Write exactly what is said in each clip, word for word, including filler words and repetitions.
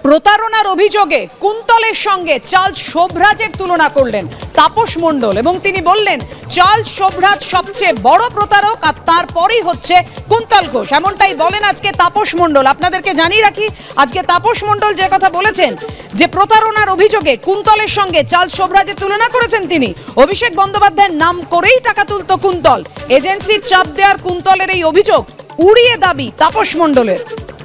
প্রতারণার অভিযোগে কুন্তলের সঙ্গে চার্লস শোভরাজের তুলনা করলেন তাপস মণ্ডল এবং তিনি বললেন চার্লস শোভরাজ সবচেয়ে বড় প্রতারক আর তারপরেই হচ্ছে কুন্তল ঘোষ। এমনটাই বলেন আজকে তাপস মণ্ডল। আপনাদেরকে জানিয়ে রাখি আজকে তাপস মণ্ডল যে কথা বলেছেন যে প্রতারণার অভিযোগে কুন্তলের সঙ্গে চার্লস শোভরাজের তুলনা করেছেন তিনি। অভিষেক বন্দ্যোপাধ্যায়ের নাম করেই টাকা তুলত কুন্তল। এজেন্সির চাপ দেওয়ার কুন্তলের এই অভিযোগ উড়িয়ে দাবি তাপস মণ্ডলের।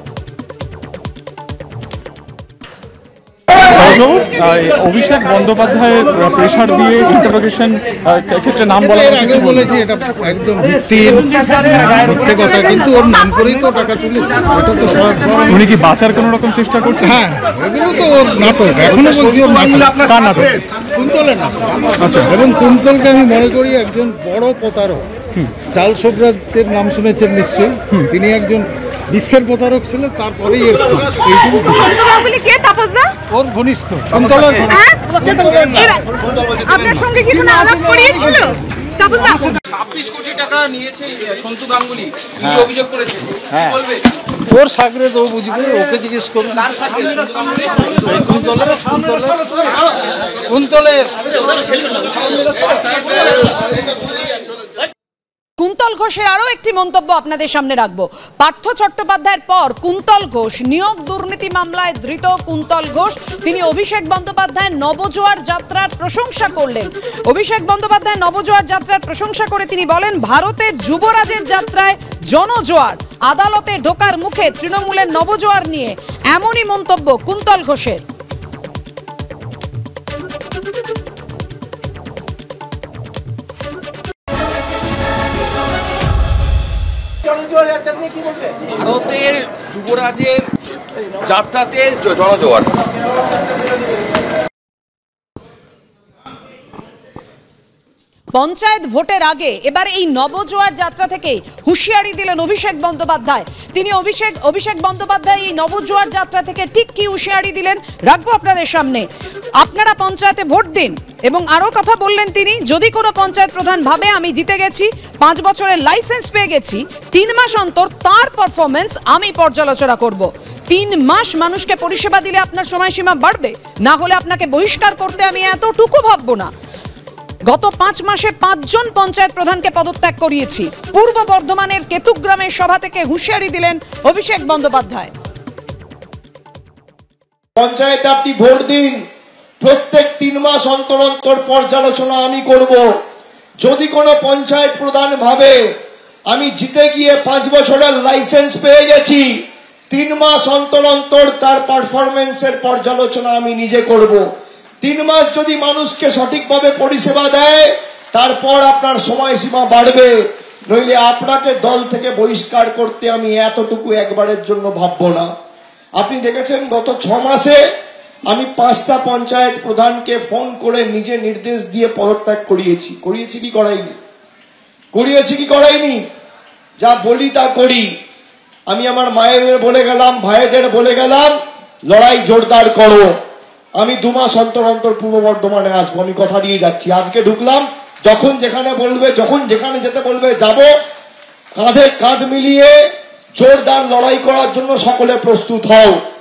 অভিষেক বন্দ্যোপাধ্যায়ের প্রেসার দিয়ে ইন্টারোগেশন ক্ষেত্রে নাম বলা আগে বলেছি এটা একদম ভিত্তিহীন মিথ্যে কথা, কিন্তু ওর নাম করেই তো টাকা তুলেছে। এটা তো উনি কি বাঁচার কোনো রকম চেষ্টা করছেন? হ্যাঁ, এগুলো তো ওর নাটক। এখনো বলছি ওর নাটক। কার নাটক? কুন্তলের নাটক। আচ্ছা, এবং কুন্তলকে আমি মনে করি একজন বড় প্রতারক। চার্লস শোভরাজের নাম শুনেছেন নিশ্চয়ই, তিনি একজন বিশ্বের প্রতারক ছিলেন, তারপরেই এর ওর ঘনিষ্ঠ। আপনার সঙ্গে কি কোনো আলাপ করিয়েছিল? ছাব্বিশ কোটি টাকা নিয়েছে সন্তু গাঙ্গুলি, অভিযোগ করেছে। বলবে ওর সাগরে তো বুঝবে, ওকে জিজ্ঞেস করুন। কুন্তলের কুন্তলের কুন্তল ঘোষের আরো একটি মন্তব্য আপনাদের সামনে রাখবো। পার্থ চট্টোপাধ্যায়ের পর কুন্তল ঘোষ নিয়োগ দুর্নীতি মামলায় ধৃত কুন্তল ঘোষ তিনি অভিষেক বন্দ্যোপাধ্যায়ের নবজোয়ার যাত্রার প্রশংসা করলেন। অভিষেক বন্দ্যোপাধ্যায় নবজোয়ার যাত্রার প্রশংসা করে তিনি বলেন ভারতের যুবরাজের যাত্রায় জনজোয়ার, আদালতে ঢোকার মুখে তৃণমূলের নবজোয়ার নিয়ে এমনই মন্তব্য কুন্তল ঘোষের। ভারতের যুবরাজের যাত্রাতে জনজোয়ার। পঞ্চায়েত ভোটের আগে এবার এই নবজোয়ার যাত্রা থেকে হুঁশিয়ারি দিলেন অভিষেক বন্দ্যোপাধ্যায়। তিনি অভিষেক অভিষেক বন্দ্যোপাধ্যায় এই নবজোয়ার যাত্রা থেকে ঠিক কি হুঁশিয়ারি দিলেন রাখবো আপনাদের সামনে। আপনারা পঞ্চায়েতে ভোট দিন এবং আরো কথা বললেন তিনি, যদি কোনো পঞ্চায়েত প্রধান ভাবে আমি জিতে গেছি, পাঁচ বছরের লাইসেন্স পেয়ে গেছি, তিন মাস অন্তর তার পারফরমেন্স আমি পর্যালোচনা করব। তিন মাস মানুষকে পরিষেবা দিলে আপনার সময়সীমা বাড়বে, না হলে আপনাকে বহিষ্কার করতে আমি এতটুকু ভাববো না। গত পাঁচ মাসে পাঁচজন পঞ্চায়েত প্রধানকে পদত্যাগ করিয়েছি। পূর্ব বর্ধমানের কেতুগ্রামের সভা থেকে হুঁশিয়ারি দিলেন অভিষেক বন্দ্যোপাধ্যায়। পঞ্চায়েতে আপনি ভোট দিন, প্রত্যেক তিন মাস অন্তর অন্তর পর্যালোচনা আমি করব। যদি কোনো পঞ্চায়েত প্রধান ভাবে আমি জিতে গিয়ে পাঁচ বছরের লাইসেন্স পেয়ে গেছি, তিন মাস অন্তর অন্তর তার পারফরমেন্সের পর্যালোচনা আমি নিজে করব। তিন মাস যদি মানুষকে সঠিকভাবে পরিষেবা দেয়, তারপর আপনার সময়সীমা বাড়বে, নইলে আপনাকে দল থেকে বহিষ্কার করতে আমি এতটুকু একবারের জন্য ভাববো না। আপনি দেখেছেন গত ছ মাসে আমি পাঁচটা পঞ্চায়েত প্রধানকে ফোন করে নিজে নির্দেশ দিয়ে পদত্যাগ করিয়েছি। করিয়েছি কি করাইনি? করিয়েছি কি করাইনি? যা বলি তা করি। আমি আমার মায়েদের বলে গেলাম, ভাইদের বলে গেলাম, লড়াই জোরদার করো। আমি দু মাস অন্তর অন্তর পূর্ব বর্ধমানে আসবো, আমি কথা দিয়ে যাচ্ছি। আজকে ঢুকলাম, যখন যেখানে বলবে, যখন যেখানে যেতে বলবে যাব। কাঁধে কাঁধ মিলিয়ে জোরদার লড়াই করার জন্য সকলে প্রস্তুত হও।